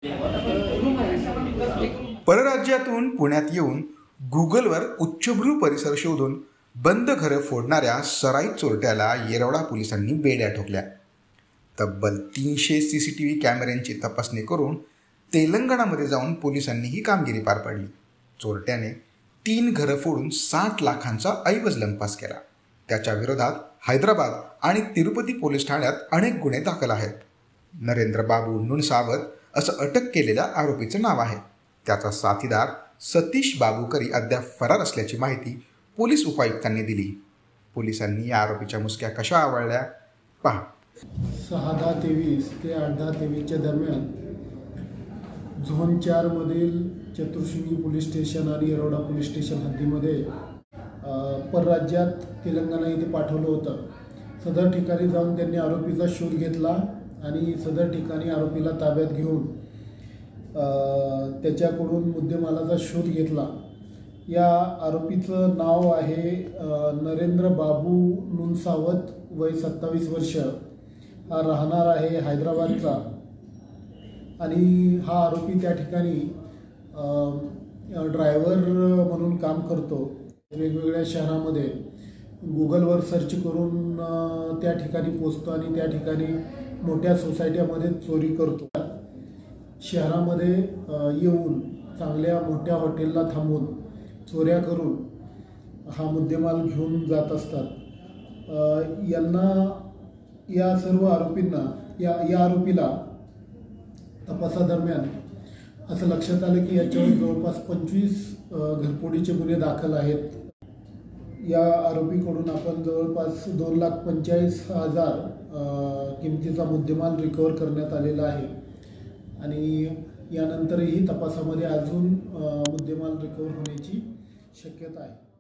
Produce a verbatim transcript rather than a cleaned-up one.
परराज्यातून पुण्यात येऊन गुगलवर उच्चभ्रू परिसर शोधून बंद घरं फोडणाऱ्या सराईत चोरट्याला येरवडा पोलिसांनी बेड्या ठोकल्या। तब्बल तीनशे सी सी टी व्ही कॅमेऱ्यांची तपासणी करून तेलंगणामध्ये जाऊन पोलिसांनी ही कामगिरी पार पाडली। चोरट्याने तीन घरं फोडून साठ लाखांचा ऐवज लंपास केला। त्याच्या विरोधात हैदराबाद आणि तिरुपती पोलीस ठाण्यात अनेक गुन्हे दाखल आहेत। नरेंद्र बाबू नुणसावत असं अटक केलेल्या आरोपीचं नाव आहे। त्याचा साथीदार सतीश बाबूकरी अद्याप फरार असल्याची माहिती पोलीस उपायुक्तांनी दिली। पोलिसांनी या आरोपीच्या मुसक्या कशा आवळल्या पहा। सहा दहा तेवीस ते आठ दहा तेवीसच्या दरम्यान झोन चार मधील चतुर्शृंगी पोलीस स्टेशन आणि येरवडा पोलीस स्टेशन हद्दीमध्ये परराज्यात तेलंगणा येथे पाठवलं होतं। सदर ठिकाणी जाऊन त्यांनी आरोपीचा शोध घेतला आणि सदर ठिकाणी आरोपीला ताब्यात घेऊन त्याच्याकडून मुद्देमालाचा शोध घेतला। या आरोपीचं नाव आहे नरेंद्र बाबू नुणसावत, वय सत्तावीस वर्ष, हा राहणार आहे हैदराबादचा आणि हा आरोपी त्या ठिकाणी ड्रायव्हर म्हणून काम करतो। वेगवेगळ्या शहरामध्ये गुगलवर सर्च करून त्या ठिकाणी पोचतो आणि त्या ठिकाणी मोठ्या सोसायट्यामध्ये चोरी करतो। शहरामध्ये येऊन चांगल्या मोठ्या हॉटेलला थांबून चोऱ्या करून हा मुद्देमाल घेऊन जात असतात। यांना या सर्व आरोपींना या या आरोपीला तपासादरम्यान असं लक्षात आलं की याच्यावर जवळपास पंचवीस घरफोडीचे गुन्हे दाखल आहेत। या आरोपीकडून आपण जवळपास दोन लाख पंचेचाळीस हजार किमतीचा मुद्देमाल रिकवर करण्यात आलेला आहे आणि यानंतरही तपासामध्ये अजून मुद्देमाल रिकवर होण्याची शक्यता आहे।